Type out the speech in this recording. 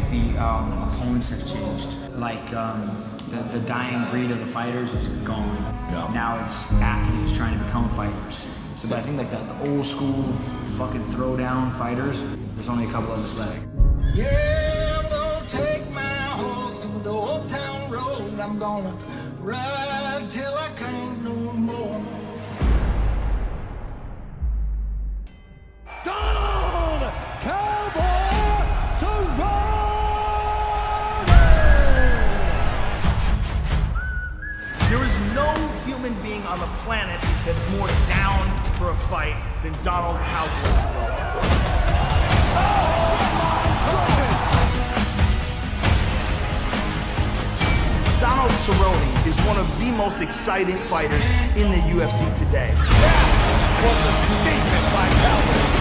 the opponents have changed. Like the dying breed of the fighters is gone. Yeah. Now it's athletes trying to become fighters. So I think like the old school fucking throwdown fighters, there's only a couple of us left. Yeah, I'm gonna take my horse to the old town road. I'm gonna ride till I can't no more. Donald Cowboy Cerrone! There is no human being on the planet that's more down for a fight than Donald Cowboy Cerrone. Donald Cerrone is one of the most exciting fighters in the UFC today. That was a statement by Cowboy.